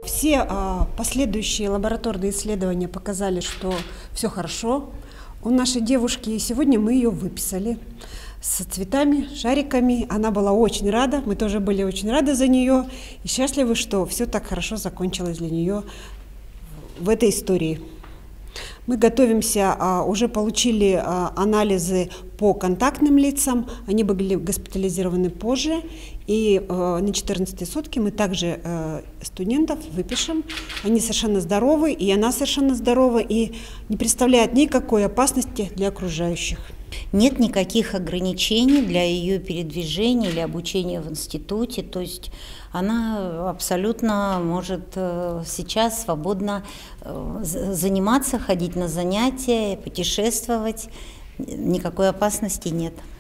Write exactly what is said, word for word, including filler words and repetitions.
Все а, последующие лабораторные исследования показали, что все хорошо у нашей девушки, и сегодня мы ее выписали с цветами, шариками. Она была очень рада, мы тоже были очень рады за нее и счастливы, что все так хорошо закончилось для нее в этой истории. Мы готовимся, а, уже получили а, анализы по контактным лицам, они были госпитализированы позже, и а, на четырнадцатой сутки мы также а, студентов выпишем. Они совершенно здоровы, и она совершенно здорова, и не представляет никакой опасности для окружающих. Нет никаких ограничений для ее передвижения или обучения в институте, то есть она абсолютно может сейчас свободно заниматься, ходить на занятия, путешествовать, никакой опасности нет.